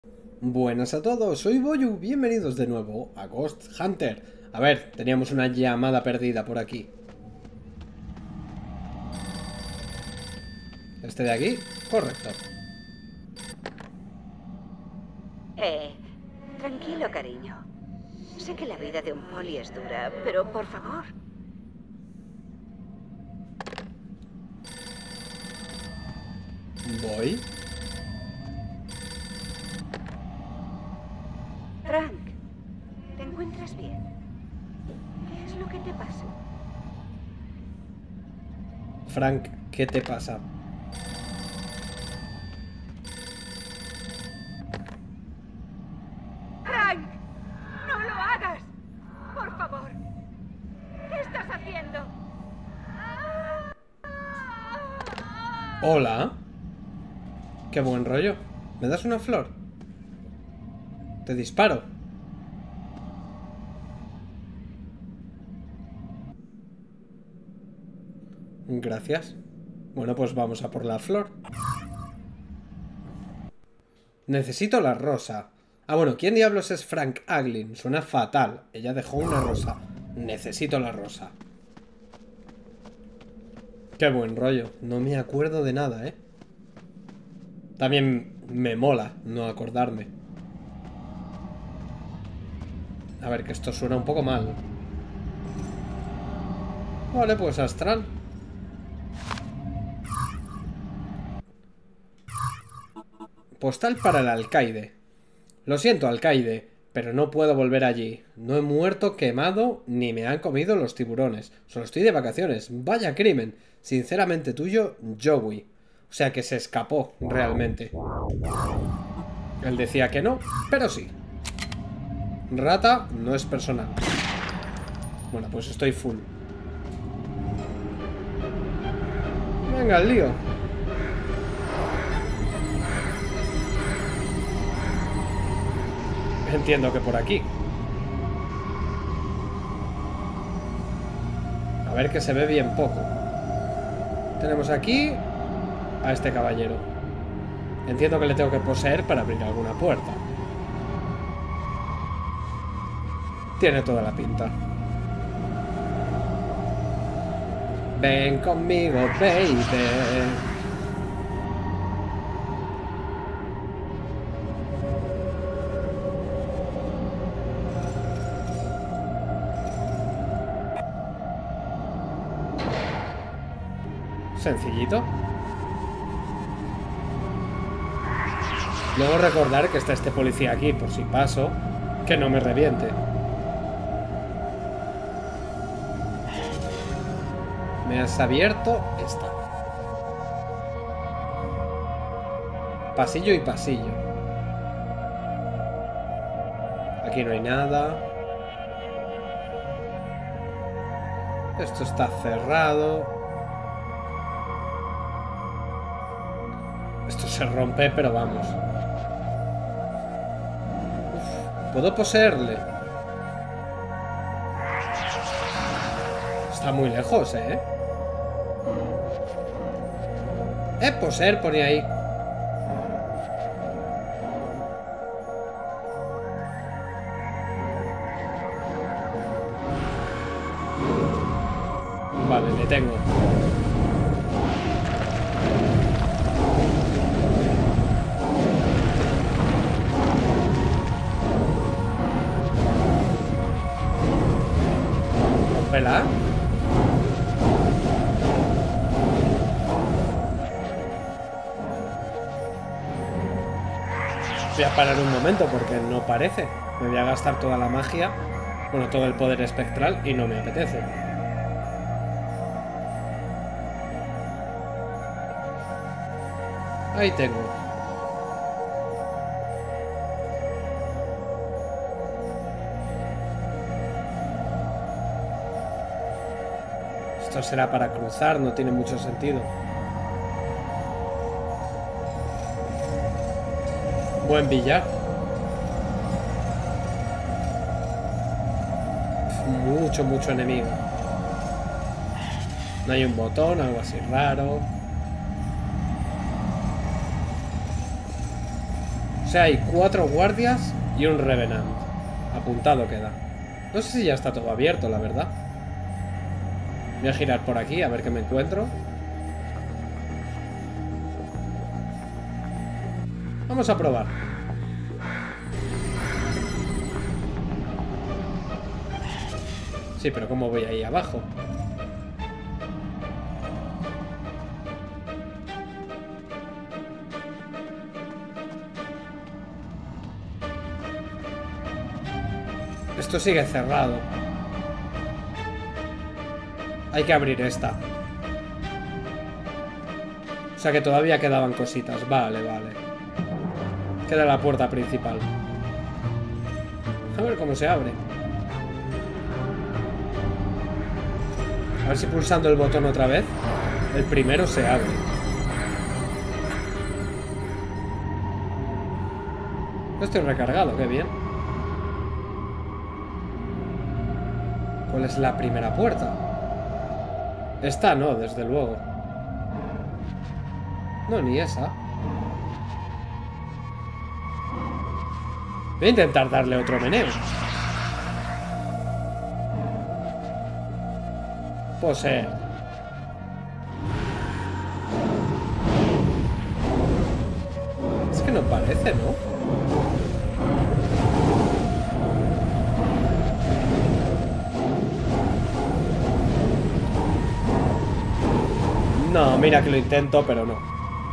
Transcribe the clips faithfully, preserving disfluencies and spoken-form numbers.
Buenas a todos, soy Boyu, bienvenidos de nuevo a Ghost Hunter. A ver, teníamos una llamada perdida por aquí. ¿Este de aquí? Correcto. Eh, tranquilo, cariño. Sé que la vida de un poli es dura, pero por favor. Voy. Frank, ¿te encuentras bien? ¿Qué es lo que te pasa? Frank, ¿qué te pasa? ¡Frank! ¡No lo hagas! ¡Por favor! ¿Qué estás haciendo? Hola. Qué buen rollo. ¿Me das una flor? Te disparo. Gracias. Bueno, pues vamos a por la flor. Necesito la rosa. Ah, bueno, ¿quién diablos es Frank Aglin? Suena fatal. Ella dejó una rosa. Necesito la rosa. Qué buen rollo. No me acuerdo de nada, ¿eh? También me mola no acordarme. A ver, que esto suena un poco mal. Vale, pues astral. Postal para el alcaide. Lo siento, alcaide, pero no puedo volver allí. No he muerto quemado ni me han comido los tiburones. Solo estoy de vacaciones. Vaya crimen. Sinceramente tuyo, Joey. O sea que se escapó, realmente. Él decía que no, pero sí. Rata no es personal. Bueno, pues estoy full. Venga, el lío. Entiendo que por aquí. A ver, que se ve bien poco. Tenemos aquí a este caballero. Entiendo que le tengo que poseer para abrir alguna puerta. Tiene toda la pinta. Ven conmigo, baby. Sencillito. Luego recordar que está este policía aquí, por si paso, que no me reviente. Me has abierto esta. Pasillo y pasillo. Aquí no hay nada. Esto está cerrado. Esto se rompe, pero vamos. Uf, ¿puedo poseerle? Está muy lejos, ¿eh? Eh, poseer, pone ahí. Vale, le tengo. Rómpela. Voy a parar un momento porque no parece. Me voy a gastar toda la magia, bueno, todo el poder espectral y no me apetece. Ahí tengo. Esto será para cruzar, no tiene mucho sentido. Buen billar. Mucho, mucho enemigo. No hay un botón, algo así raro. sea, hay cuatro guardias y un revenant. Apuntado queda. No sé si ya está todo abierto, la verdad. Voy a girar por aquí a ver qué me encuentro. Vamos a probar. Sí, pero ¿cómo voy ahí abajo? Esto sigue cerrado. Hay que abrir esta. O sea que todavía quedaban cositas. Vale, vale. Queda la puerta principal. A ver cómo se abre. A ver si pulsando el botón otra vez, el primero se abre. No estoy recargado, qué bien. ¿Cuál es la primera puerta? Esta no, desde luego. No, ni esa. Voy a intentar darle otro meneo. Poseer. Es que no parece, ¿no? No, mira que lo intento, pero no.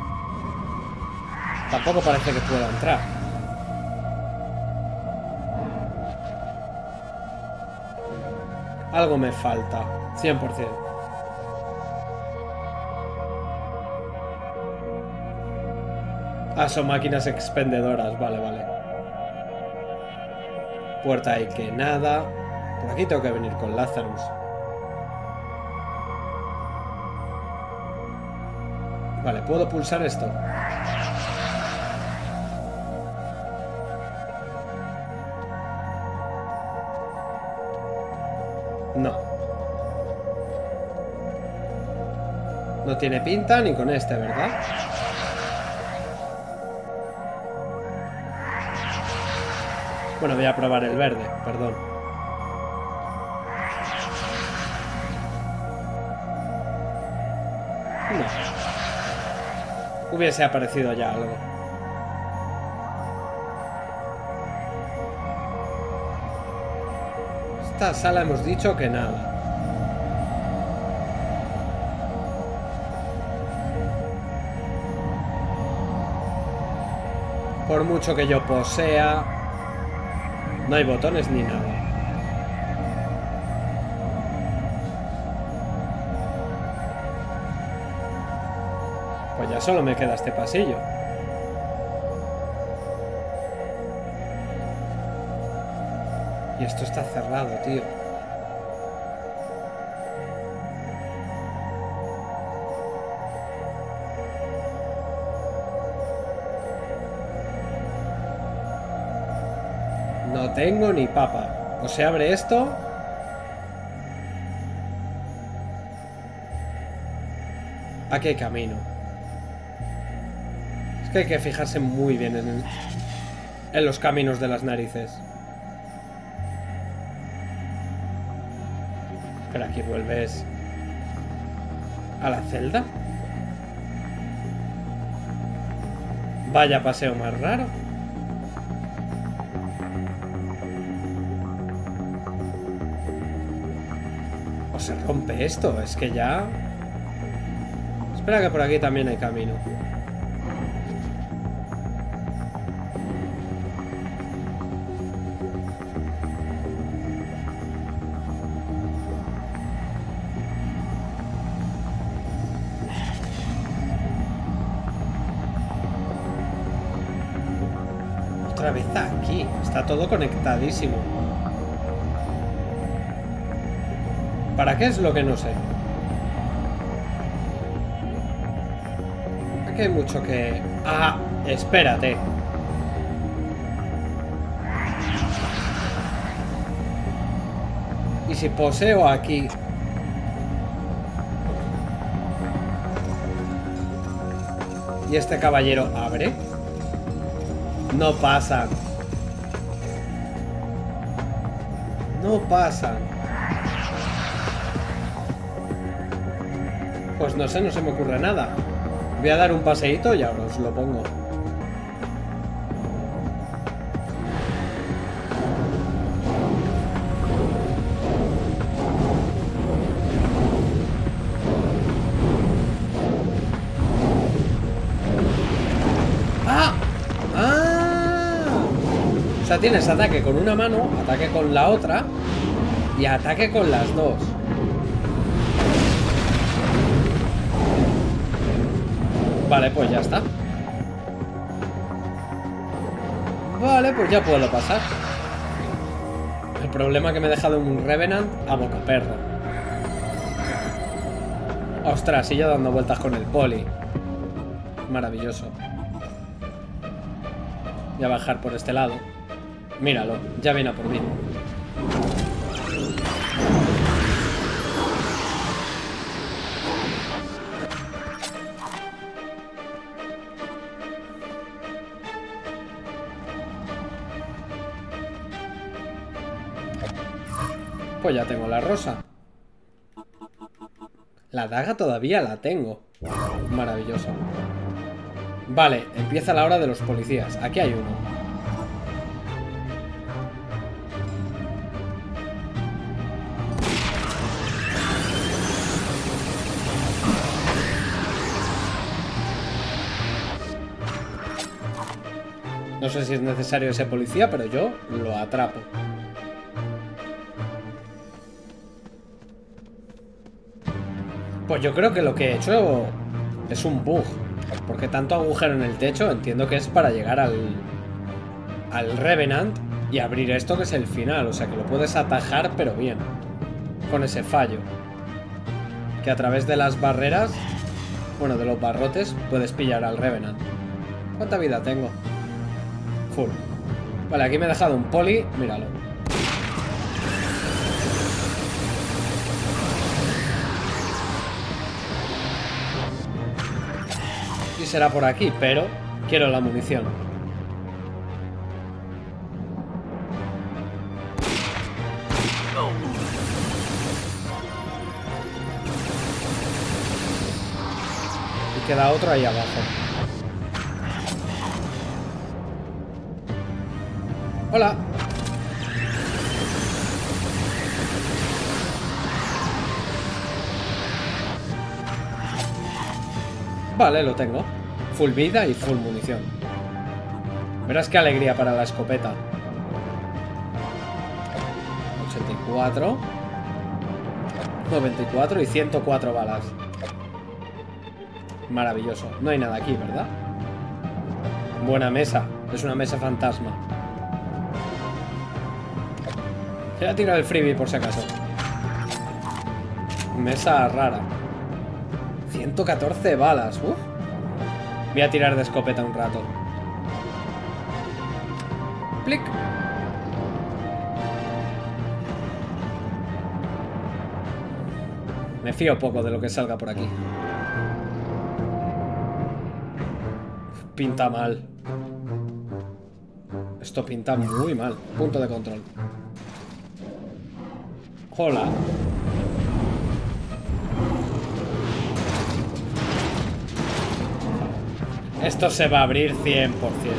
Tampoco parece que pueda entrar. Algo me falta, cien por cien. Ah, son máquinas expendedoras, vale, vale. Puerta ahí que nada. Por aquí tengo que venir con Lazarus. Vale, ¿puedo pulsar esto? No. No tiene pinta ni con este, ¿verdad? Bueno, voy a probar el verde, perdón. No. Hubiese aparecido ya algo. Esta sala hemos dicho que nada. Por mucho que yo posea, no hay botones ni nada. Pues ya solo me queda este pasillo. Y esto está cerrado, tío. No tengo ni papa. O se abre esto. Aquí hay camino. Es que hay que fijarse muy bien en, el, en los caminos de las narices. Pero aquí vuelves a la celda. Vaya paseo más raro. O se rompe esto, es que ya... Espera que por aquí también hay camino. Otra vez aquí. Está todo conectadísimo. ¿Para qué es lo que no sé? Aquí hay mucho que... Ah, espérate. ¿Y si poseo aquí? ¿Y este caballero abre? No pasan. No pasan. Pues no sé, no se me ocurre nada. Voy a dar un paseíto y ahora os lo pongo. ¡Ah! ¡Ah! O sea, tienes ataque con una mano, ataque con la otra y ataque con las dos. Vale, pues ya está. Vale, pues ya puedo pasar. El problema es que me he dejado un Revenant a boca perro. Ostras, y yo dando vueltas con el poli. Maravilloso. Voy a bajar por este lado. Míralo, ya viene a por mí. Pues ya tengo la rosa. La daga todavía la tengo. Maravilloso. Vale, empieza la hora de los policías. Aquí hay uno. No sé si es necesario ese policía, pero yo lo atrapo. Pues yo creo que lo que he hecho es un bug. Porque tanto agujero en el techo entiendo que es para llegar al, al Revenant y abrir esto que es el final. O sea que lo puedes atajar pero bien. Con ese fallo. Que a través de las barreras, bueno, de los barrotes, puedes pillar al Revenant. ¿Cuánta vida tengo? Full. Vale, aquí me he dejado un poli. Míralo. Y será por aquí, pero quiero la munición. Y queda otro ahí abajo. Hola. Vale, lo tengo. Full vida y full munición. Verás qué alegría para la escopeta. ochenta y cuatro. noventa y cuatro y ciento cuatro balas. Maravilloso. No hay nada aquí, ¿verdad? Buena mesa. Es una mesa fantasma. Voy a tirar el freebie por si acaso. Mesa rara. ciento catorce balas. Uf. Voy a tirar de escopeta un rato. Plic. Me fío poco de lo que salga por aquí. Pinta mal. Esto pinta muy mal. Punto de control. Hola. Esto se va a abrir cien por cien.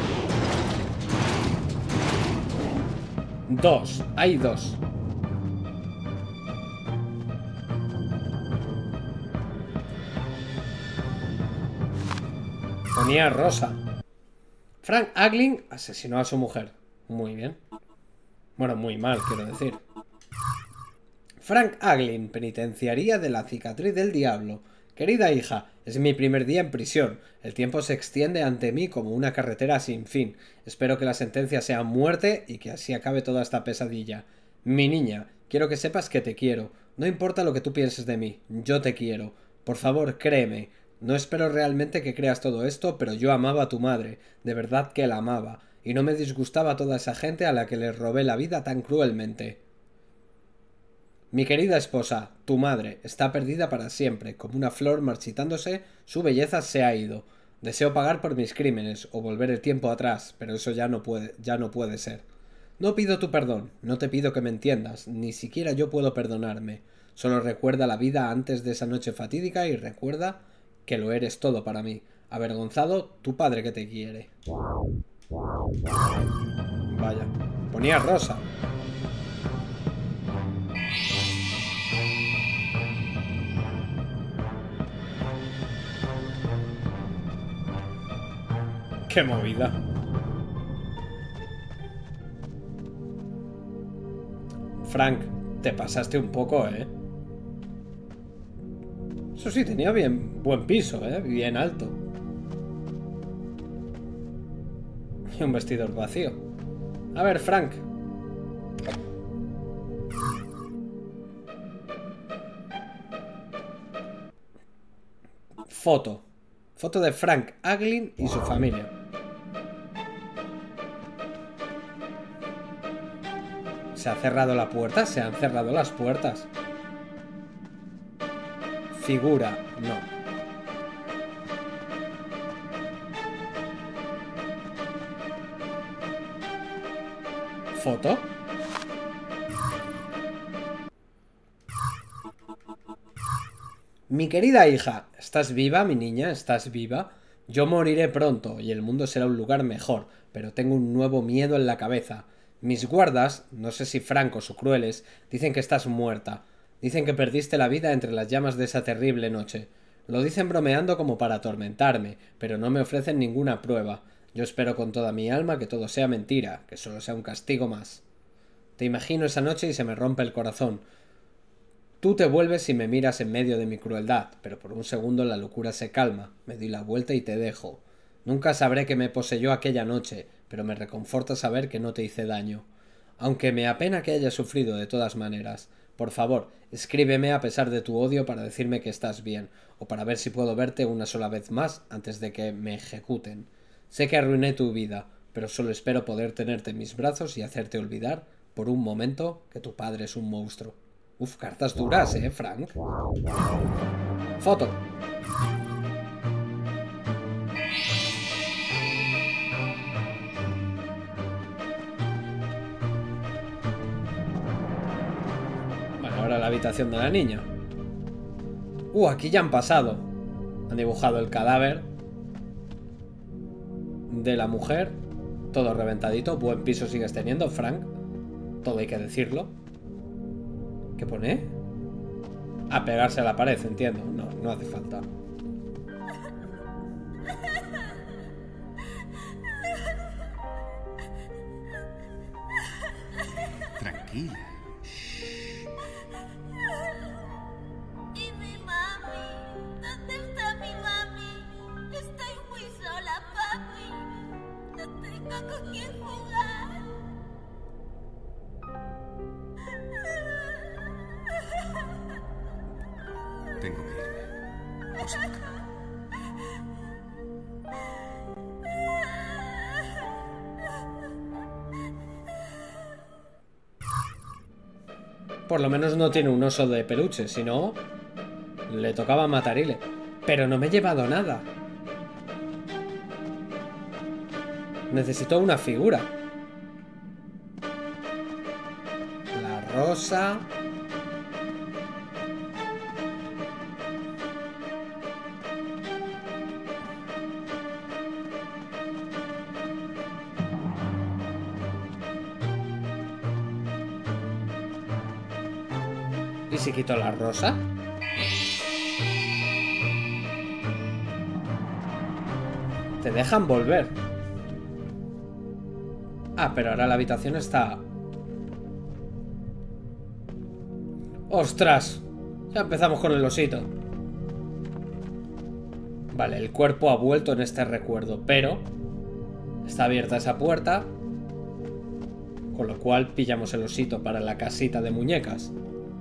Dos. Hay dos. Ponía rosa. Frank Agling asesinó a su mujer. Muy bien. Bueno, muy mal, quiero decir. Frank Agling, penitenciaría de la cicatriz del diablo. Querida hija, es mi primer día en prisión. El tiempo se extiende ante mí como una carretera sin fin. Espero que la sentencia sea muerte y que así acabe toda esta pesadilla. Mi niña, quiero que sepas que te quiero. No importa lo que tú pienses de mí, yo te quiero. Por favor, créeme. No espero realmente que creas todo esto, pero yo amaba a tu madre. De verdad que la amaba. Y no me disgustaba toda esa gente a la que le robé la vida tan cruelmente. Mi querida esposa, tu madre, está perdida para siempre. Como una flor marchitándose, su belleza se ha ido. Deseo pagar por mis crímenes o volver el tiempo atrás, pero eso ya no puede, ya no puede ser. No pido tu perdón, no te pido que me entiendas, ni siquiera yo puedo perdonarme. Solo recuerda la vida antes de esa noche fatídica y recuerda que lo eres todo para mí. Avergonzado, tu padre que te quiere. Vaya, ponía rosa. ¡Qué movida! Frank, te pasaste un poco, ¿eh? Eso sí, tenía bien buen piso, ¿eh? Bien alto. Y un vestidor vacío. A ver, Frank. Foto. Foto de Frank Aglin y su familia. ¿Se ha cerrado la puerta? ¿Se han cerrado las puertas? Figura, no. ¿Foto? Mi querida hija, ¿estás viva, mi niña? ¿Estás viva? Yo moriré pronto y el mundo será un lugar mejor, pero tengo un nuevo miedo en la cabeza. Mis guardas, no sé si francos o crueles, dicen que estás muerta. Dicen que perdiste la vida entre las llamas de esa terrible noche. Lo dicen bromeando como para atormentarme, pero no me ofrecen ninguna prueba. Yo espero con toda mi alma que todo sea mentira, que solo sea un castigo más. Te imagino esa noche y se me rompe el corazón. Tú te vuelves y me miras en medio de mi crueldad, pero por un segundo la locura se calma. Me doy la vuelta y te dejo. Nunca sabré qué me poseyó aquella noche, pero me reconforta saber que no te hice daño. Aunque me apena que hayas sufrido de todas maneras. Por favor, escríbeme a pesar de tu odio para decirme que estás bien, o para ver si puedo verte una sola vez más antes de que me ejecuten. Sé que arruiné tu vida, pero solo espero poder tenerte en mis brazos y hacerte olvidar, por un momento, que tu padre es un monstruo. Uf, cartas duras, ¿eh, Frank? Foto. Ahora la habitación de la niña. Uh, aquí ya han pasado. Han dibujado el cadáver de la mujer. Todo reventadito. Buen piso sigues teniendo, Frank. Todo hay que decirlo. ¿Qué pone? A pegarse a la pared, entiendo. No, no hace falta. Tranquila. Tengo que irme. Lo siento. Por lo menos no tiene un oso de peluche, si no, le tocaba matarile. Pero no me he llevado nada. Necesito una figura. La rosa. ¿Y si quito la rosa? Te dejan volver. Ah, pero ahora la habitación está... ¡Ostras! Ya empezamos con el osito. Vale, el cuerpo ha vuelto en este recuerdo, pero... está abierta esa puerta. Con lo cual pillamos el osito para la casita de muñecas.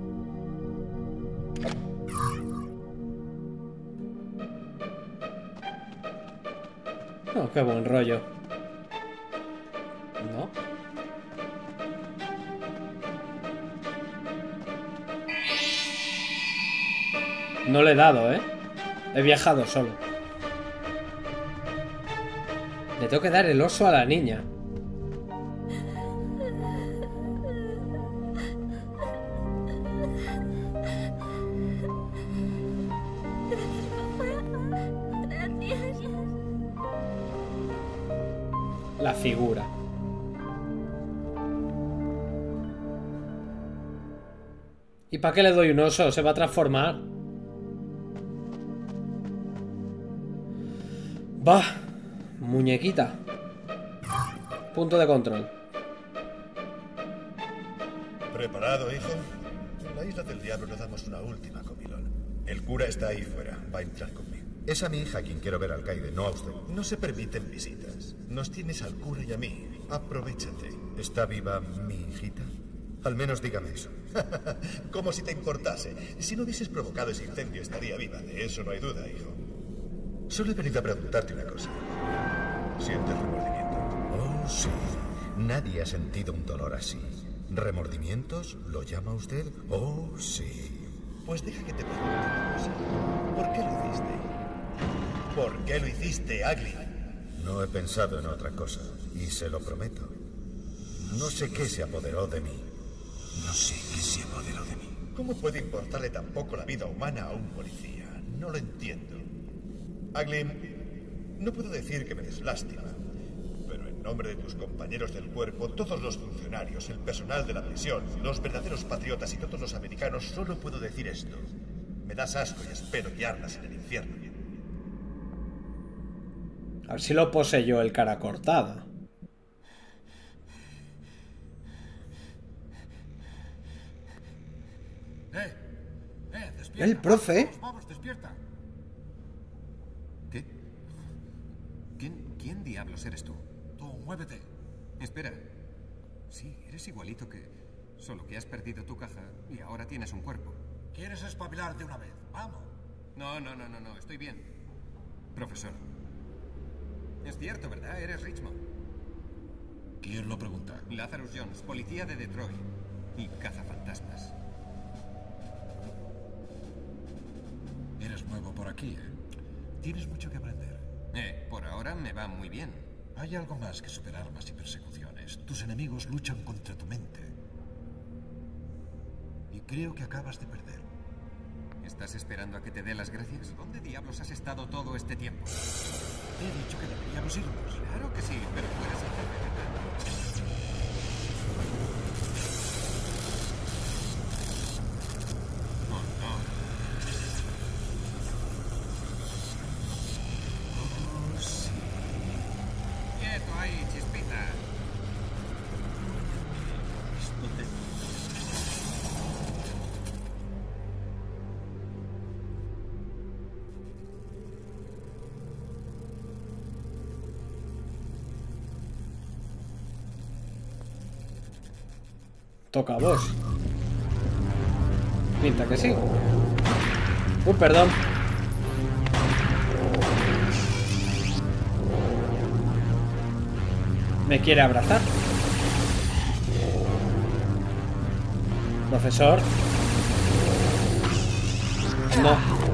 Oh, qué buen rollo. ¿No? No le he dado, ¿eh? He viajado solo. Le tengo que dar el oso a la niña. La figura. ¿Y para qué le doy un oso? Se va a transformar. Va. Muñequita. Punto de control. ¿Preparado, hijo? En la isla del diablo le damos una última comilón. El cura está ahí fuera. Va a entrar conmigo. Es a mi hija quien quiero ver, alcaide, no a usted. No se permiten visitas. Nos tienes al cura y a mí. Aprovéchate. ¿Está viva mi hijita? Al menos dígame eso. Como si te importase. Si no hubieses provocado ese incendio, estaría viva. De eso no hay duda, hijo. Solo he venido a preguntarte una cosa. ¿Sientes remordimiento? Oh, sí. Nadie ha sentido un dolor así. ¿Remordimientos? ¿Lo llama usted? Oh, sí. Pues deja que te pregunte una cosa. ¿Por qué lo hiciste? ¿Por qué lo hiciste, Ugly? No he pensado en otra cosa, y se lo prometo. No sé qué se apoderó de mí. No sé qué se apoderó de mí. ¿Cómo puede importarle tan poco la vida humana a un policía? No lo entiendo. Ugly, no puedo decir que me des lástima, pero en nombre de tus compañeros del cuerpo, todos los funcionarios, el personal de la prisión, los verdaderos patriotas y todos los americanos, solo puedo decir esto. Me das asco y espero que ardas en el infierno. A ver si lo poseyó el cara cortada. ¡Eh! ¡Eh! ¡Despierta! El profe. Vamos, vamos, despierta. ¿Qué? ¿Quién, ¿Quién diablos eres tú? Tú, muévete. Espera. Sí, eres igualito que... Solo que has perdido tu caja y ahora tienes un cuerpo. ¿Quieres espabilar de una vez? Vamos. No, no, no, no, no. Estoy bien. Profesor. Es cierto, ¿verdad? Eres Richmond. ¿Quién lo pregunta? Lazarus Jones, policía de Detroit. Y cazafantasmas. Eres nuevo por aquí, ¿eh? Tienes mucho que aprender. Eh, por ahora me va muy bien. Hay algo más que superar armas y persecuciones. Tus enemigos luchan contra tu mente. Y creo que acabas de perder. ¿Estás esperando a que te dé las gracias? ¿Dónde diablos has estado todo este tiempo? Te he dicho que deberíamos irnos. Claro que sí, pero puedes hacerme Oh, no. Oh, sí. Quieto ahí, chispita. Esto te... Toca a vos. Pinta que sí. Uh, perdón. ¿Me quiere abrazar? Profesor. No.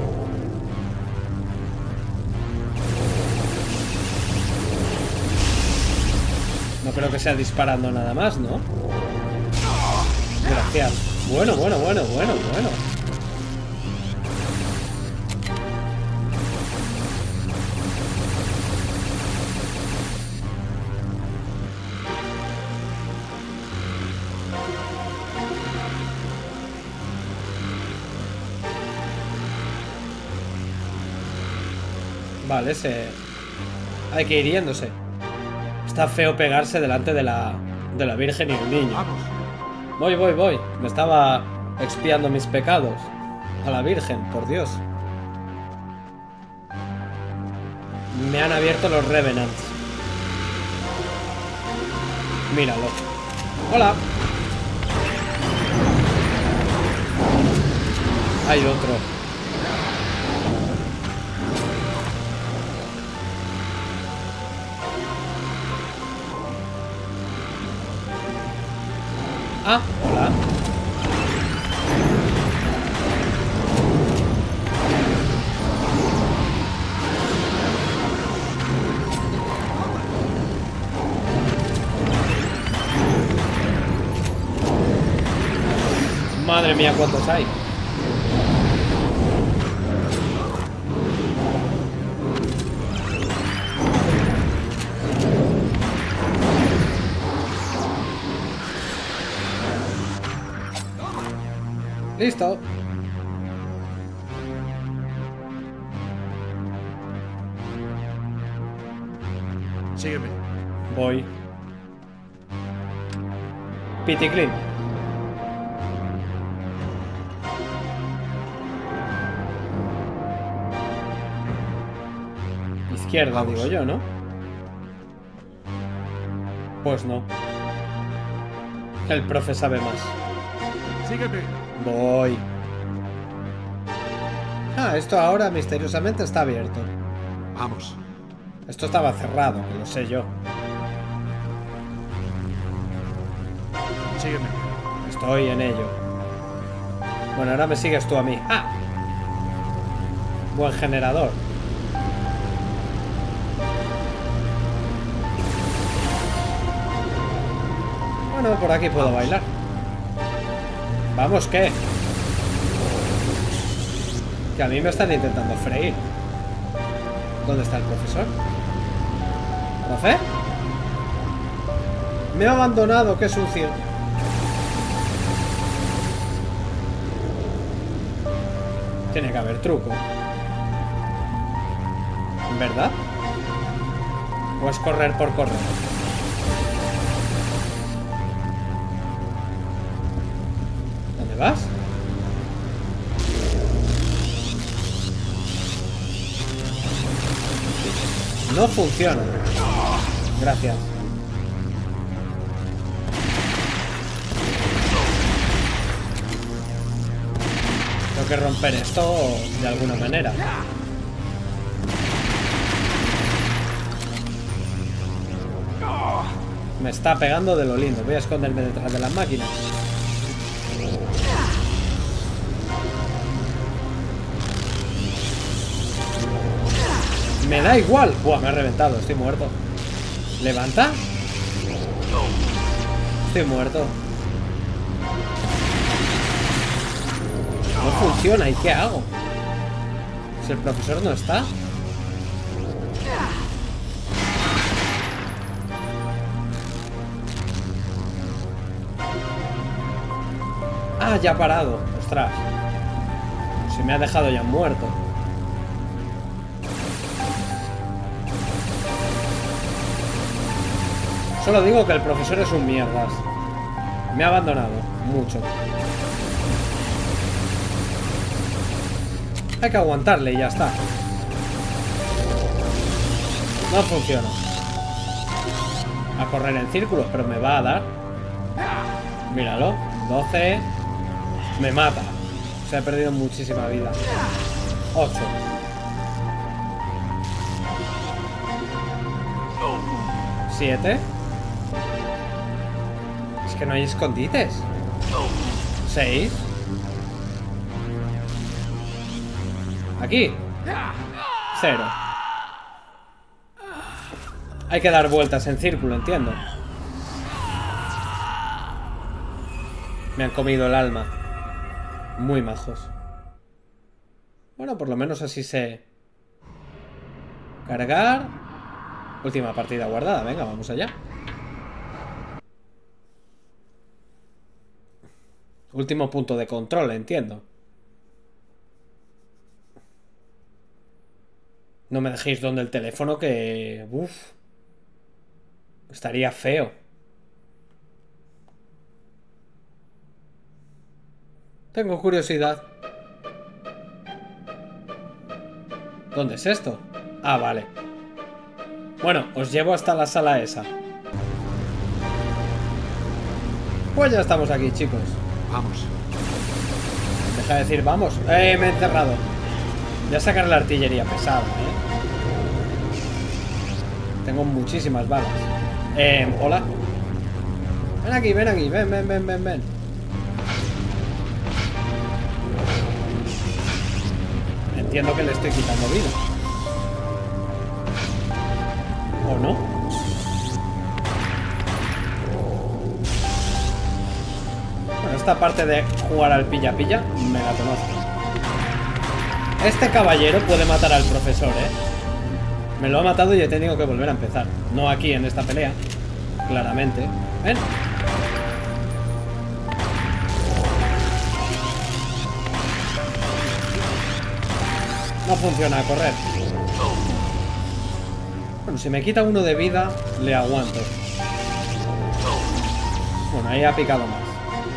No creo que sea disparando nada más, ¿no? Gracias. Bueno, bueno, bueno, bueno, bueno. Vale, se... hay que ir yéndose. Está feo pegarse delante de la, de la Virgen y el niño. Vamos. Voy, voy, voy. Me estaba expiando mis pecados. A la Virgen, por Dios. Me han abierto los Revenants. Míralo. Hola. Hay otro. Ah, hola. Madre mía, ¿cuántos hay? Listo. Sígueme. Voy. Piticlin. Izquierda, Vamos. digo yo, ¿no? Pues no. El profe sabe más. Sígueme. Voy. Ah, esto ahora misteriosamente está abierto. Vamos. Esto estaba cerrado, que lo sé yo. Sígueme. Estoy en ello. Bueno, ahora me sigues tú a mí. ¡Ah! Buen generador. Bueno, por aquí puedo bailar. Vamos, ¿qué? Que a mí me están intentando freír. ¿Dónde está el profesor? ¿Profe? Me ha abandonado, qué sucio. Tiene que haber truco. ¿Verdad? ¿O es correr por correr? ¿Dónde vas? No funciona. Gracias. Tengo que romper esto de alguna manera. Me está pegando de lo lindo. Voy a esconderme detrás de las máquinas. Me da igual. Buah, me ha reventado. Estoy muerto. ¿Levanta? Estoy muerto. No funciona. ¿Y qué hago? Si el profesor no está. Ah, ya ha parado. Ostras. Se me ha dejado ya muerto. Solo digo que el profesor es un mierdas. Me ha abandonado. Mucho. Hay que aguantarle y ya está. No funciona. A correr en círculos, pero me va a dar. Míralo. doce. Me mata. Se ha perdido muchísima vida. ocho. siete. Es que no hay escondites. seis. Aquí. cero. Hay que dar vueltas en círculo, entiendo. Me han comido el alma. Muy majos. Bueno, por lo menos así sé. Cargar. Última partida guardada. Venga, vamos allá. Último punto de control, entiendo. No me dejéis donde el teléfono que... Uf. Estaría feo. Tengo curiosidad. ¿Dónde es esto? Ah, vale. Bueno, os llevo hasta la sala esa. Pues ya estamos aquí, chicos. Vamos. Deja de decir vamos. ¡Eh! Me he encerrado. Voy a sacar la artillería pesada, ¿eh? Tengo muchísimas balas. Eh, hola. Ven aquí, ven aquí. Ven, ven, ven, ven, ven. Entiendo que le estoy quitando vida. ¿O no? Bueno, esta parte de jugar al pilla-pilla me la conozco. Este caballero puede matar al profesor, ¿eh? Me lo ha matado y he tenido que volver a empezar. No aquí, en esta pelea. Claramente. ¿Ven? No funciona correr. Bueno, si me quita uno de vida, le aguanto. Bueno, ahí ha picado más.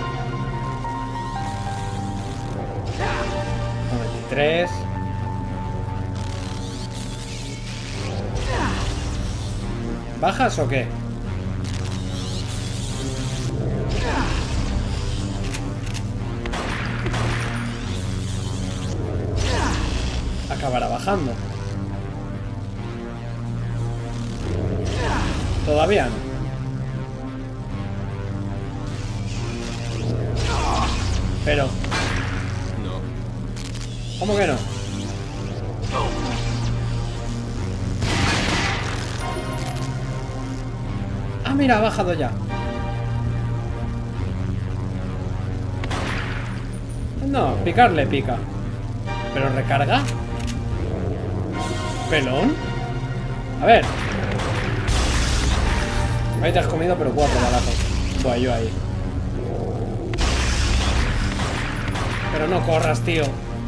noventa y tres. ¿Bajas o qué? Acabará bajando. Todavía no. Pero... No. ¿Cómo que no? Ah, mira, ha bajado ya. No, picarle pica. ¿Pero recarga? ¿Pelón? A ver. Ahí te has comido, pero cuatro balazos. Buah, yo ahí. Pero no corras, tío.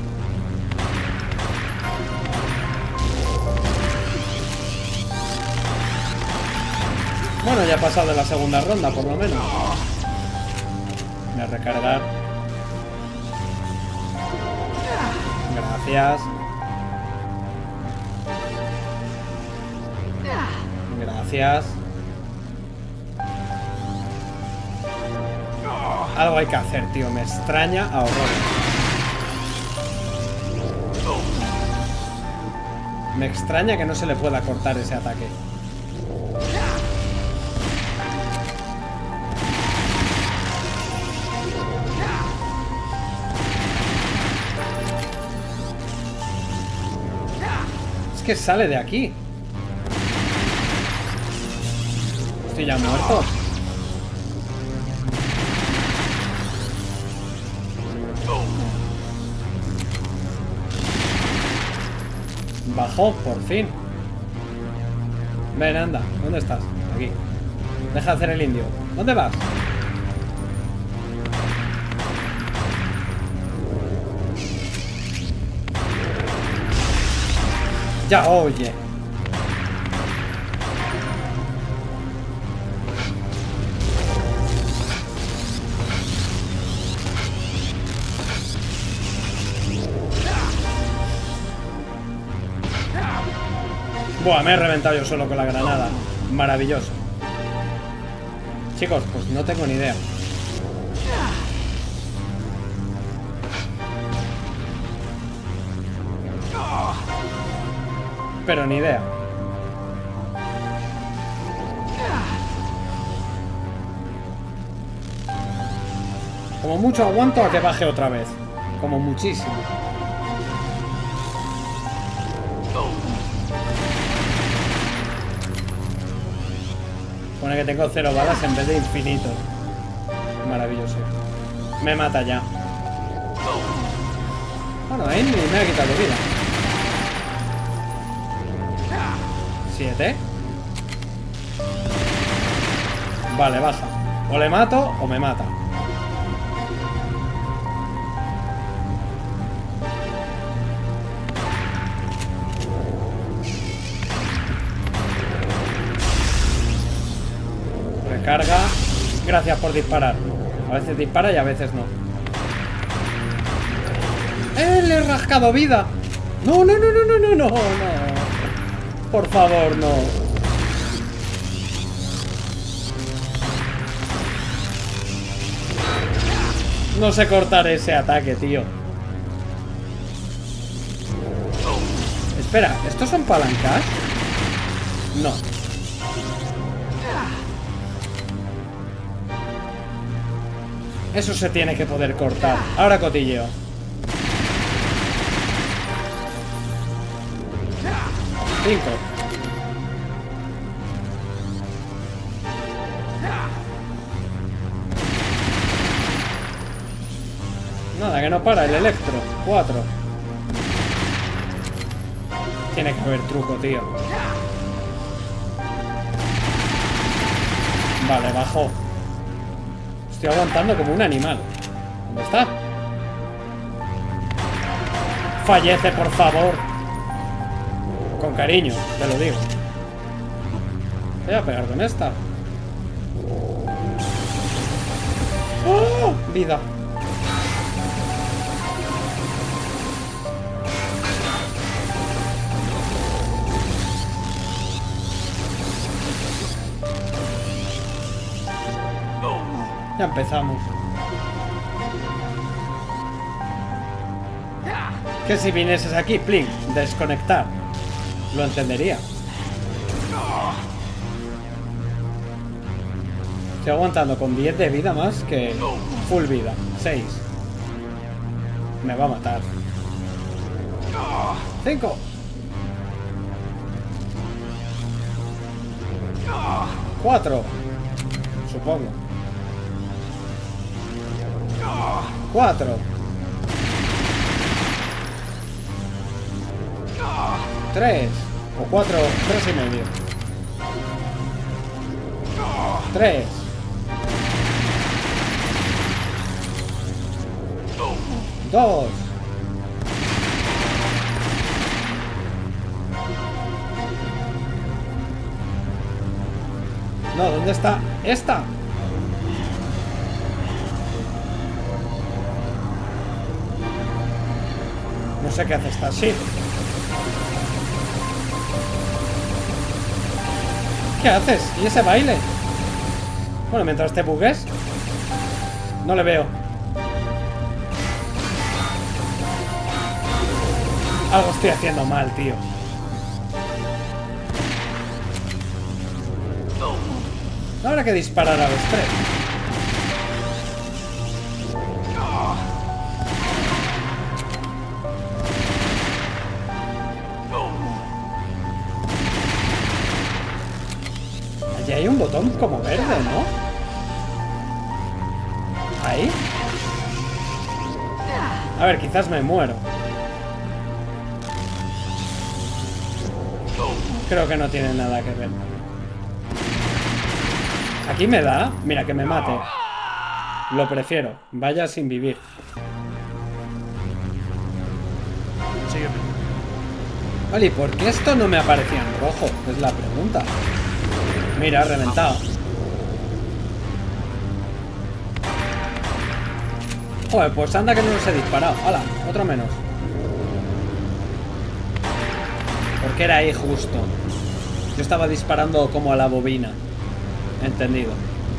Bueno, ya he pasado de la segunda ronda, por lo menos. Voy a recargar. Gracias. Gracias. Algo hay que hacer, tío. Me extraña a horrores. Me extraña que no se le pueda cortar ese ataque. Es que sale de aquí. Estoy ya muerto. Bajó, por fin. Ven, anda. ¿Dónde estás? Aquí. Deja de hacer el indio. ¿Dónde vas? Ya, oye. Buah, me he reventado yo solo con la granada. Maravilloso. Chicos, pues no tengo ni idea. Pero ni idea. Como mucho aguanto a que baje otra vez. Como muchísimo. Pone que tengo cero balas en vez de infinito. Maravilloso. Me mata ya. Bueno, ahí me ha quitado vida. Siete. Vale, baja. O le mato o me mata. Recarga. Gracias por disparar. A veces dispara y a veces no. ¡Eh! Le he rascado vida. No, no, no, no, no, no, no, no. Por favor, no. No sé cortar ese ataque, tío. Espera, ¿estos son palancas? No. Eso se tiene que poder cortar. Ahora cotilleo. Cinco. Nada, que no para el electro. Cuatro. Tiene que haber truco, tío. Vale, bajó. Estoy aguantando como un animal. ¿Dónde está? Fallece, por favor. Con cariño, te lo digo. Voy a pegar con esta. ¡Oh! Vida. Ya empezamos. Que si vinieses aquí, plin, desconectar. Lo entendería. Estoy aguantando con diez de vida más que full vida. seis. Me va a matar. cinco. cuatro. Supongo. cuatro. tres. O cuatro. tres y medio. tres. dos. No, ¿dónde está esta? No sé qué hace esta shit. ¿Qué haces? ¿Y ese baile? Bueno, mientras te bugues. No le veo. Algo estoy haciendo mal, tío. No habrá que disparar a los tres. Allí hay un botón como verde, ¿no? Ahí. A ver, quizás me muero. Creo que no tiene nada que ver. Aquí me da. Mira, que me mate. Lo prefiero. Vaya sin vivir. Vale, ¿y por qué esto no me aparecía en rojo? Es la pregunta. Mira, reventado. Joder, pues anda que no los he disparado. ¡Hala! Otro menos. Porque era ahí justo. Yo estaba disparando como a la bobina. Entendido.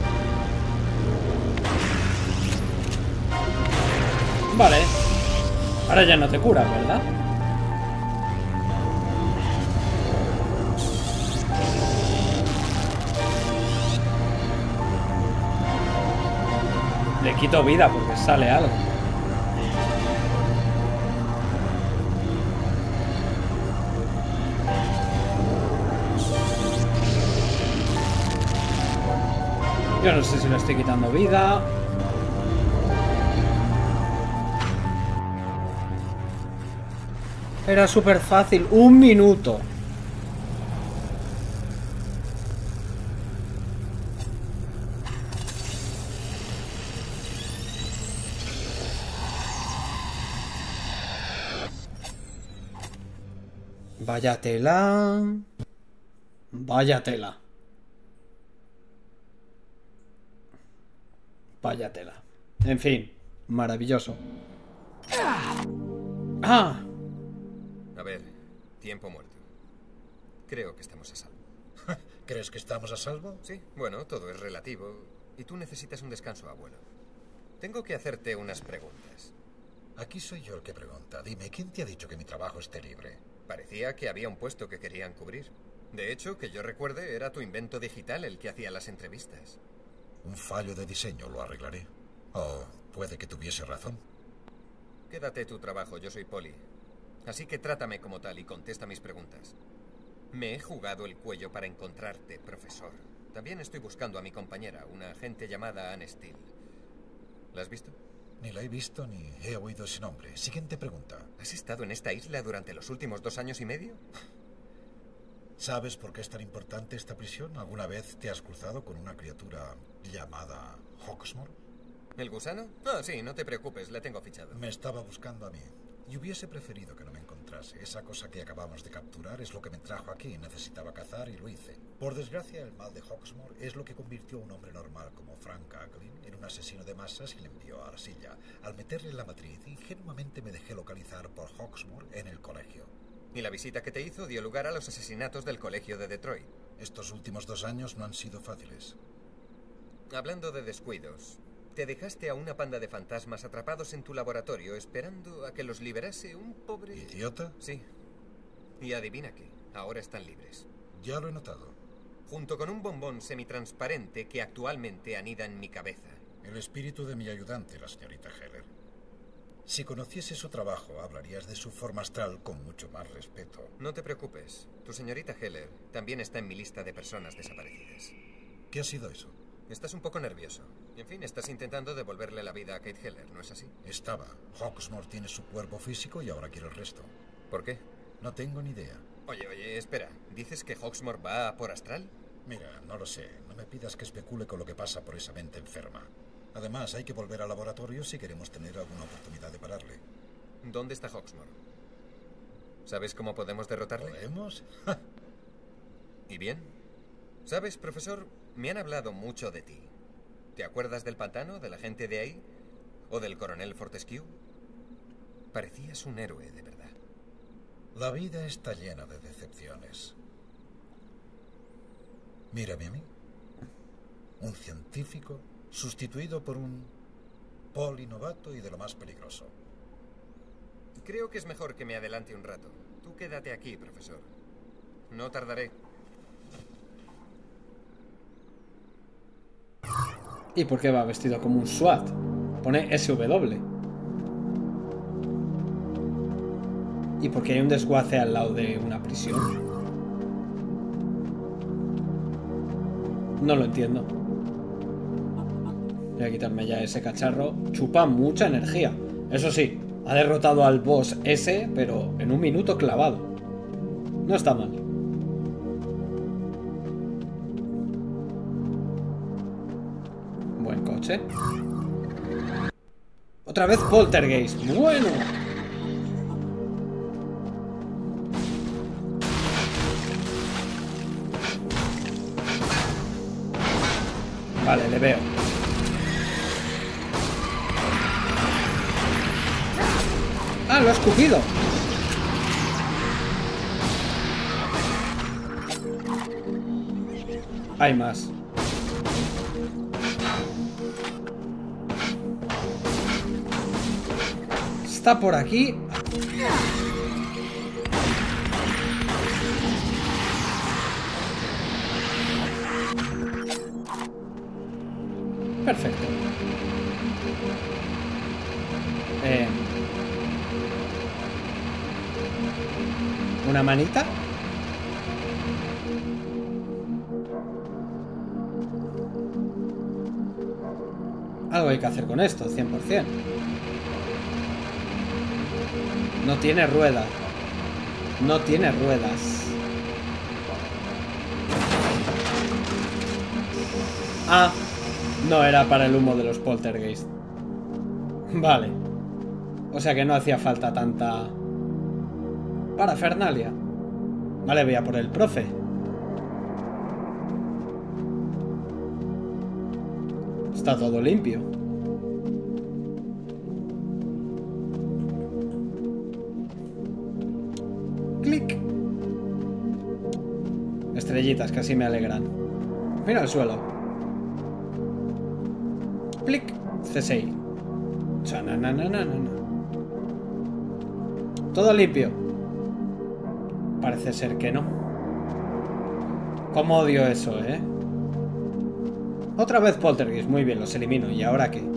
Vale. Ahora ya no te curas, ¿verdad? Le quito vida porque sale algo. Yo no sé si le estoy quitando vida. Era súper fácil. Un minuto. Vaya tela. Vaya tela. Vaya tela. En fin, maravilloso. ¡Ah! A ver, tiempo muerto. Creo que estamos a salvo. ¿Crees que estamos a salvo? Sí, bueno, todo es relativo. Y tú necesitas un descanso, abuelo. Tengo que hacerte unas preguntas. Aquí soy yo el que pregunta. Dime, ¿quién te ha dicho que mi trabajo esté libre? Parecía que había un puesto que querían cubrir. De hecho, que yo recuerde, era tu invento digital el que hacía las entrevistas. Un fallo de diseño, lo arreglaré. O puede que tuviese razón. Quédate tu trabajo, yo soy Poli. Así que trátame como tal y contesta mis preguntas. Me he jugado el cuello para encontrarte, profesor. También estoy buscando a mi compañera, una agente llamada Anne Steele. ¿La has visto? Ni la he visto ni he oído ese nombre. Siguiente pregunta. ¿Has estado en esta isla durante los últimos dos años y medio? ¿Sabes por qué es tan importante esta prisión? ¿Alguna vez te has cruzado con una criatura llamada Hawksmoor? ¿El gusano? Ah, sí, no te preocupes, le tengo fichado. Me estaba buscando a mí. Y hubiese preferido que no me encontrase. Esa cosa que acabamos de capturar es lo que me trajo aquí. Necesitaba cazar y lo hice. Por desgracia, el mal de Hawksmoor es lo que convirtió a un hombre normal como Frank Aglin en un asesino de masas y le envió a la silla. Al meterle en la matriz, ingenuamente me dejé localizar por Hawksmoor en el colegio. Y la visita que te hizo dio lugar a los asesinatos del colegio de Detroit. Estos últimos dos años no han sido fáciles. Hablando de descuidos, te dejaste a una panda de fantasmas atrapados en tu laboratorio esperando a que los liberase un pobre... ¿Idiota? Sí. Y adivina qué, ahora están libres. Ya lo he notado. Junto con un bombón semitransparente que actualmente anida en mi cabeza. El espíritu de mi ayudante, la señorita Heller. Si conociese su trabajo, hablarías de su forma astral con mucho más respeto. No te preocupes. Tu señorita Heller también está en mi lista de personas desaparecidas. ¿Qué ha sido eso? Estás un poco nervioso. En fin, estás intentando devolverle la vida a Kate Heller, ¿no es así? Estaba. Hawksmoor tiene su cuerpo físico y ahora quiere el resto. ¿Por qué? No tengo ni idea. Oye, oye, espera. ¿Dices que Hawksmoor va a por astral? Mira, no lo sé. No me pidas que especule con lo que pasa por esa mente enferma. Además, hay que volver al laboratorio si queremos tener alguna oportunidad de pararle. ¿Dónde está Hawksmoor? ¿Sabes cómo podemos derrotarle? ¿Podemos? ¿Y bien? ¿Sabes, profesor? Me han hablado mucho de ti. ¿Te acuerdas del pantano, de la gente de ahí? ¿O del coronel Fortescue? Parecías un héroe, de verdad. La vida está llena de decepciones. Mírame a mí. Un científico sustituido por un polinovato y de lo más peligroso. Creo que es mejor que me adelante un rato. Tú quédate aquí, profesor. No tardaré. ¿Y por qué va vestido como un SWAT? Pone S W. ¿Y por qué hay un desguace al lado de una prisión? No lo entiendo. Voy a quitarme ya ese cacharro. Chupa mucha energía. Eso sí, ha derrotado al boss ese, pero en un minuto clavado. No está mal. Buen coche. Otra vez Poltergeist. Bueno. Vale, le veo. ¡Ah, lo ha escupido! Hay más. Está por aquí. Perfecto. Eh, ¿Una manita? Algo hay que hacer con esto, cien por cien. No tiene rueda. No tiene ruedas. Ah, no era para el humo de los poltergeist. Vale. O sea que no hacía falta tanta parafernalia. Vale, voy a por el profe. Está todo limpio. Clic. Estrellitas que así me alegran. Mira el suelo. Clic. C seis. Chananananana. Todo limpio. Parece ser que no. Cómo odio eso, ¿eh? Otra vez poltergeist. Muy bien, los elimino. ¿Y ahora qué?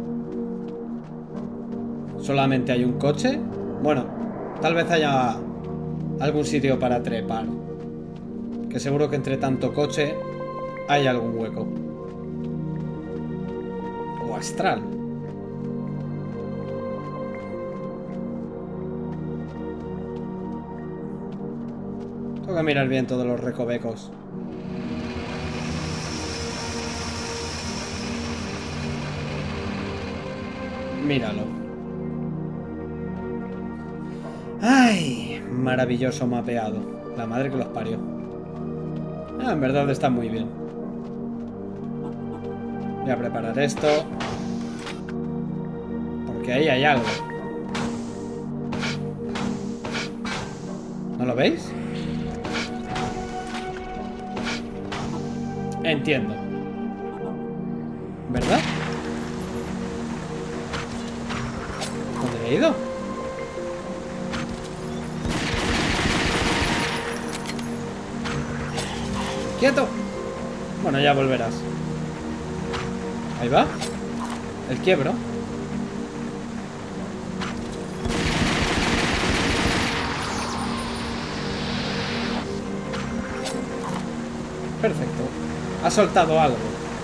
¿Solamente hay un coche? Bueno, tal vez haya algún sitio para trepar. Que seguro que entre tanto coche hay algún hueco. O astral. Tengo que mirar bien todos los recovecos. Míralo. ¡Ay! Maravilloso mapeado. La madre que los parió. Ah, en verdad está muy bien. Voy a preparar esto. Porque ahí hay algo. ¿No lo veis? Entiendo. ¿Verdad? ¿Dónde he ido? ¡Quieto! Bueno, ya volverás. Ahí va. El quiebro. Perfecto. Ha soltado algo.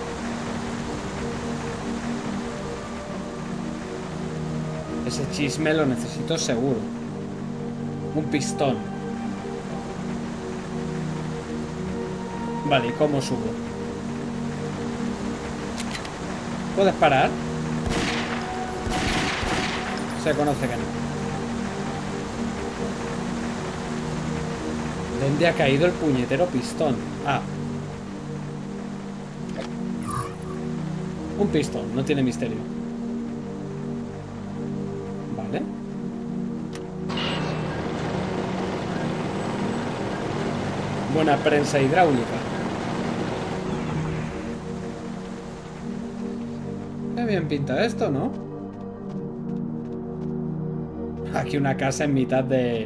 Ese chisme lo necesito seguro. Un pistón. Vale, ¿y cómo subo? ¿Puedes parar? Se conoce que no. ¿Dónde ha caído el puñetero pistón? Ah. Un pistón, no tiene misterio. Vale. Buena prensa hidráulica. Qué bien pinta esto, ¿no? Aquí una casa en mitad de...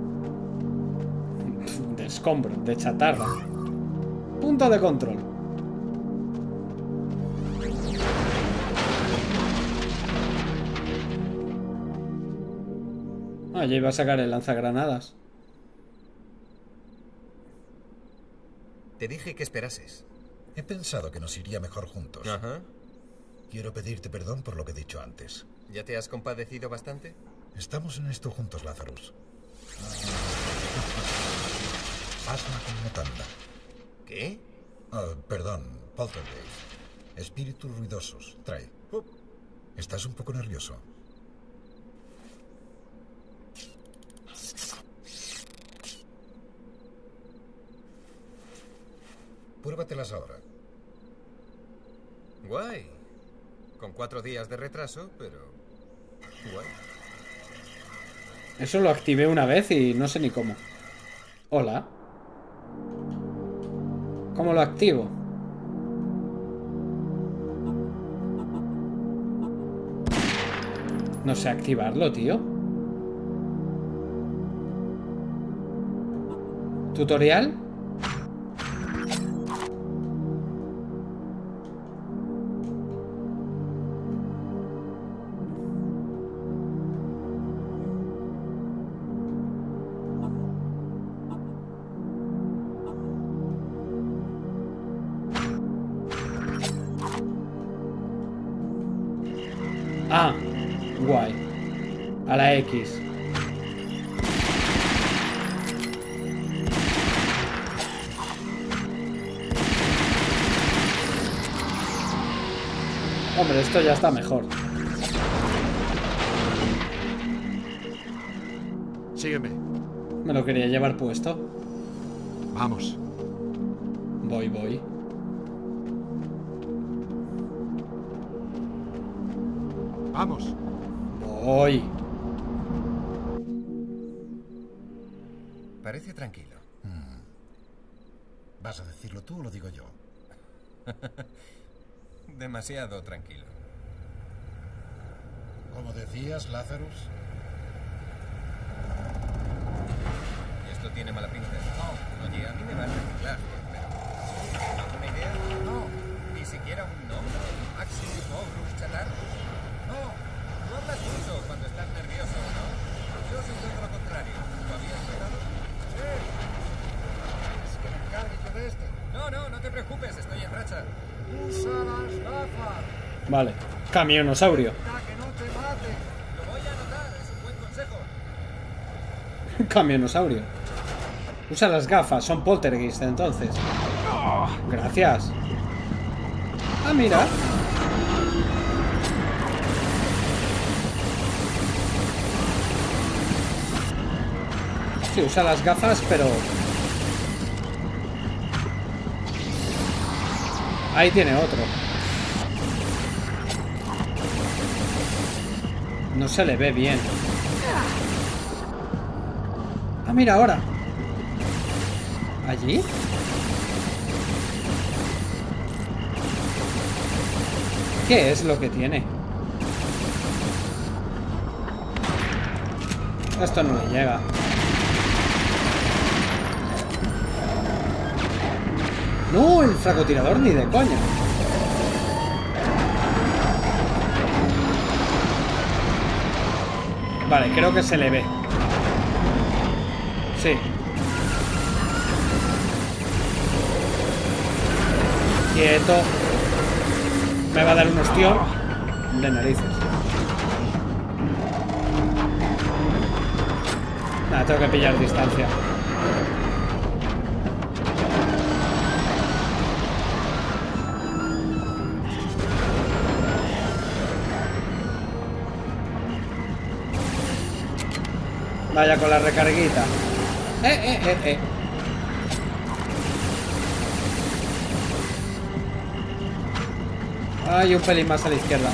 de escombro, de chatarra. Punto de control. Ah, ya iba a sacar el lanzagranadas. Te dije que esperases. He pensado que nos iría mejor juntos. Ajá. Quiero pedirte perdón por lo que he dicho antes. ¿Ya te has compadecido bastante? Estamos en esto juntos, Lazarus. Asma con mutanda. ¿Qué? Oh, perdón, poltergeist. Espíritus ruidosos. Trae. ¿Estás un poco nervioso? Pruébatelas ahora. Guay. Con cuatro días de retraso, pero... guay. Eso lo activé una vez y no sé ni cómo. Hola. ¿Cómo lo activo? No sé activarlo, tío. ¿Tutorial? Ah, guay. A la X. Hombre, esto ya está mejor. Sígueme. Me lo quería llevar puesto. Vamos. Voy, voy. Vamos. Voy. Parece tranquilo. ¿Vas a decirlo tú o lo digo yo? Demasiado tranquilo. Como decías, Lazarus. ¿Esto tiene mala pinta? No. Oye, a mí me va a reciclar, pero... ¿alguna idea? No. Ni siquiera un nombre. Maxi, Mobrus, Chatar. No. Tú hablas mucho cuando estás nervioso, ¿no? Yo soy todo lo contrario. ¿Lo habías notado? Sí. Es que me encargue yo de esto. No, no, no te preocupes. Estoy en racha. Usa las gafas. Vale. Camionosaurio. Para que no te mate. Lo voy a anotar. Es un buen consejo. Camionosaurio. Usa las gafas, son poltergeist entonces. Gracias. Ah, mira. Sí, usa las gafas, pero... Ahí tiene otro. No se le ve bien. Ah, mira ahora. ¿Allí? ¿Qué es lo que tiene? Esto no le llega. No, el francotirador ni de coña. Vale, creo que se le ve. Sí. Quieto. Me va a dar un ostión de narices. Nada, tengo que pillar distancia. Vaya con la recarguita. Eh, eh, eh, eh. Hay un pelín más a la izquierda.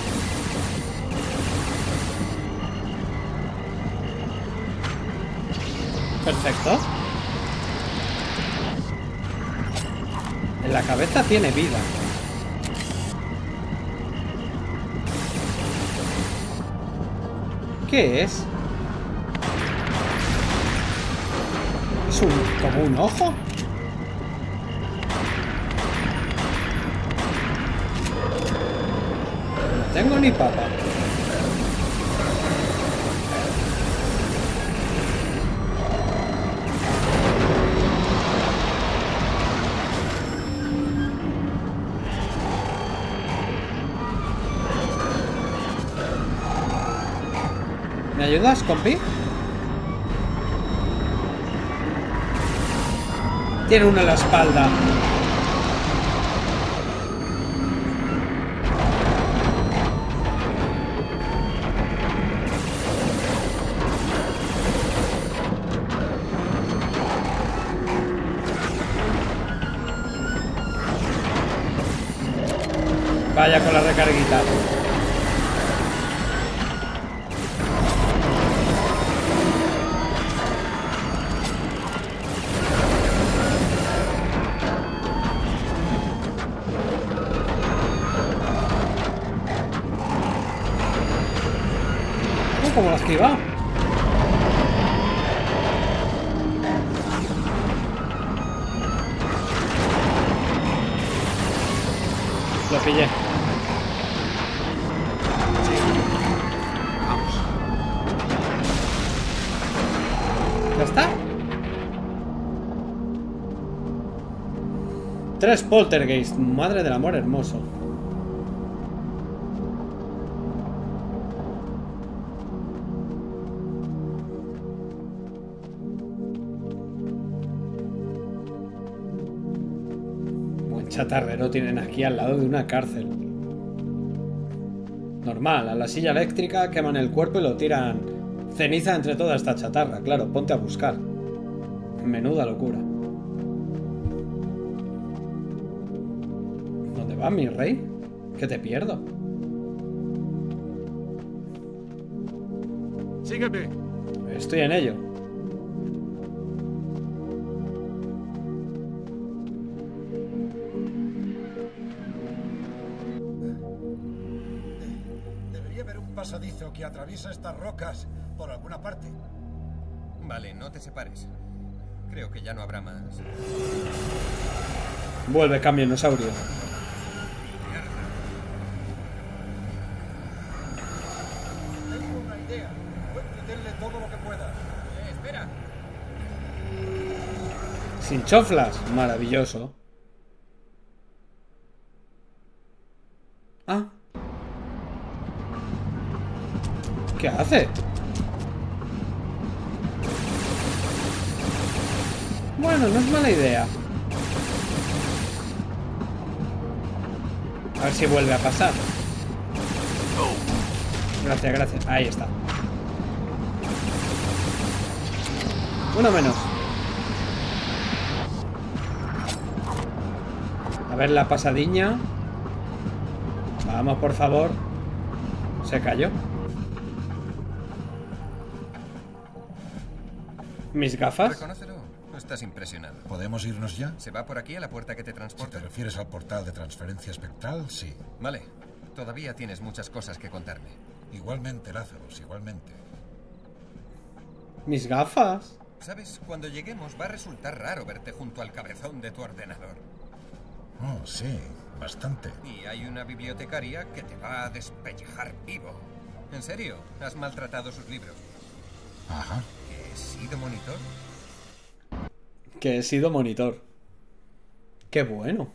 Perfecto. En la cabeza tiene vida. ¿Qué es? ¿Es un, como un ojo? No tengo ni papa. ¿Me ayudas, compi? Tiene uno en la espalda. Vaya con la recarguita. ¿Cómo la esquiva? Lo pillé. Sí. Vamos. ¿Ya está? Tres poltergeist. Madre del amor hermoso. Chatarrero tienen aquí al lado de una cárcel. Normal, a la silla eléctrica queman el cuerpo y lo tiran ceniza entre toda esta chatarra. Claro, ponte a buscar. Menuda locura. ¿Dónde va mi rey? Que te pierdo. Sígueme. Estoy en ello. Pasadizo que atraviesa estas rocas por alguna parte. Vale, no te separes. Creo que ya no habrá más. Vuelve, camionosaurio. Tengo una idea. Cuéntenle todo lo que pueda. Eh, espera. Sin choflas. Maravilloso. Ah. ¿Qué hace? Bueno, no es mala idea. A ver si vuelve a pasar. Gracias, gracias. Ahí está. Uno menos. A ver la pasadiña. Vamos, por favor. Se cayó. Mis gafas. Reconócelo. Estás impresionado. ¿Podemos irnos ya? ¿Se va por aquí a la puerta que te Si transporta? te refieres al portal de transferencia espectral, sí. Vale. Todavía tienes muchas cosas que contarme. Igualmente, Lazarus, igualmente. Mis gafas. ¿Sabes? Cuando lleguemos va a resultar raro verte junto al cabezón de tu ordenador. Oh, sí, bastante. Y hay una bibliotecaria que te va a despellejar vivo. ¿En serio? ¿Has maltratado sus libros? Ajá. ¿He sido monitor? Que he sido monitor. Qué bueno.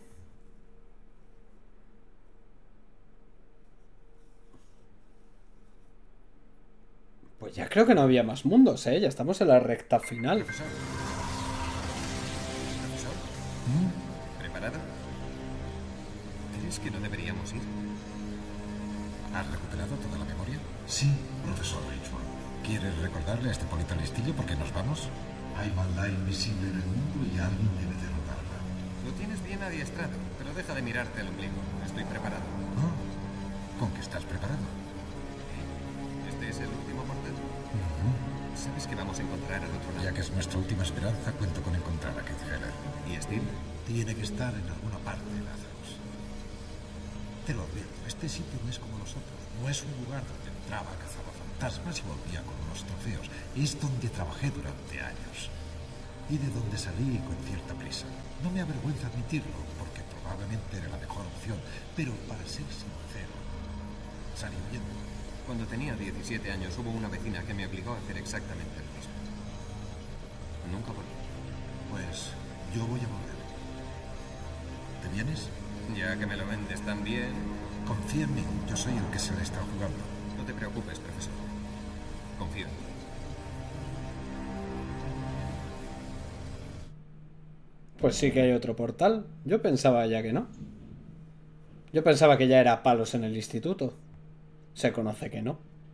Pues ya creo que no había más mundos, ¿eh? Ya estamos en la recta final. Profesor. ¿Profesor? ¿Preparado? ¿Crees que no deberíamos ir? ¿Has recuperado toda la memoria? Sí, profesor Richmond. ¿Quieres recordarle a este polita listillo por qué nos vamos? Hay maldad invisible en el mundo y alguien debe derrotarla. Lo tienes bien adiestrado, pero deja de mirarte el ombligo. Estoy preparado. Oh, ¿con qué estás preparado? Este es el último portal. ¿Sabes que vamos a encontrar al otro lado? Ya que es nuestra última esperanza, cuento con encontrar a Keith Heller. ¿Y Steve? Tiene que estar en alguna parte, Lazarus. Te lo advierto, este sitio no es como los otros. No es un lugar donde entraba, cazaba fantasmas y volvía con unos trofeos. Es donde trabajé durante años. Y de donde salí con cierta prisa. No me avergüenza admitirlo, porque probablemente era la mejor opción. Pero para ser sincero, salí huyendo. Cuando tenía diecisiete años hubo una vecina que me obligó a hacer exactamente lo mismo. Nunca volví. Pues yo voy a volver. ¿Te vienes? Ya que me lo vendes tan bien... Confía en mí, yo soy el que se le está jugando. No te preocupes, profesor. Confío en ti. Pues sí que hay otro portal. Yo pensaba ya que no. Yo pensaba que ya era palos en el instituto. Se conoce que no.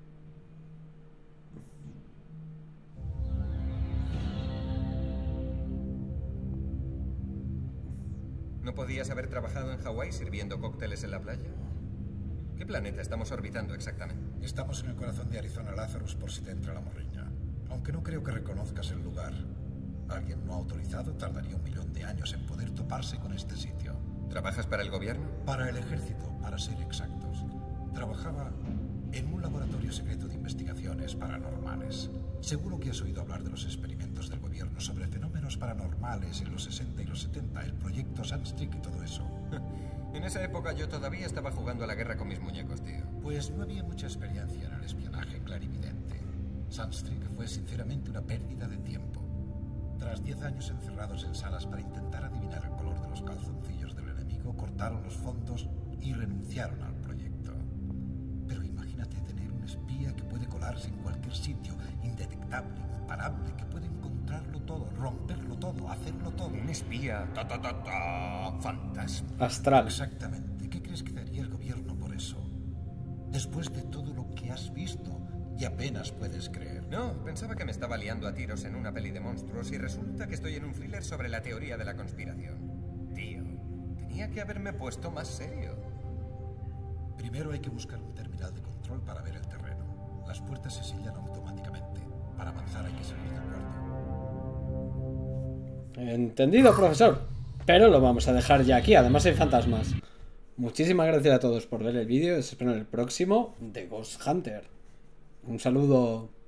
¿No podías haber trabajado en Hawái sirviendo cócteles en la playa? ¿Qué planeta estamos orbitando exactamente? Estamos en el corazón de Arizona, Lazarus, por si te entra la morriña. Aunque no creo que reconozcas el lugar. Alguien no autorizado tardaría un millón de años en poder toparse con este sitio. ¿Trabajas para el gobierno? Para el ejército, para ser exactos. Trabajaba en un laboratorio secreto de investigaciones paranormales. Seguro que has oído hablar de los experimentos del gobierno sobre fenómenos paranormales en los sesenta y los setenta, el proyecto Sunstreak y todo eso. En esa época yo todavía estaba jugando a la guerra con mis muñecos, tío. Pues no había mucha experiencia en el espionaje clarividente. Sunstreak fue sinceramente una pérdida de tiempo. Tras diez años encerrados en salas para intentar adivinar el color de los calzoncillos del enemigo, cortaron los fondos y renunciaron al proyecto. Pero imagínate tener un espía que puede colarse en cualquier sitio, indetectable, imparable, que puede encontrarlo todo, romperlo todo, hacerlo todo. Un espía. Ta, ta, ta, ta. Fantasma. Astral. Exactamente. ¿Qué crees que daría el gobierno por eso? Después de todo lo que has visto y apenas puedes creer. No, pensaba que me estaba liando a tiros en una peli de monstruos y resulta que estoy en un thriller sobre la teoría de la conspiración. Tío, tenía que haberme puesto más serio. Primero hay que buscar un terminal de control para ver el terreno. Las puertas se sellan automáticamente. Para avanzar hay que salir del cuarto. Entendido, profesor. Pero lo vamos a dejar ya aquí. Además hay fantasmas. Muchísimas gracias a todos por ver el vídeo. Os espero en el próximo de Ghost Hunter. Un saludo.